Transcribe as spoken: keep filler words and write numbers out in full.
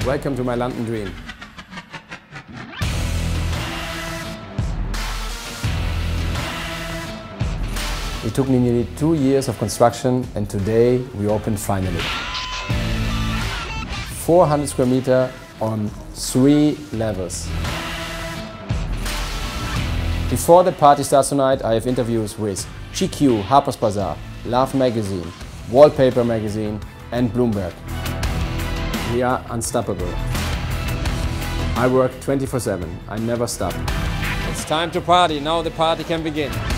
Welcome to my London dream. It took me nearly two years of construction and today we opened finally. four hundred square meter on three levels. Before the party starts tonight, I have interviews with G Q, Harper's Bazaar, Love Magazine, Wallpaper Magazine and Bloomberg. We are unstoppable. I work twenty-four seven. I never stop. It's time to party. Now the party can begin.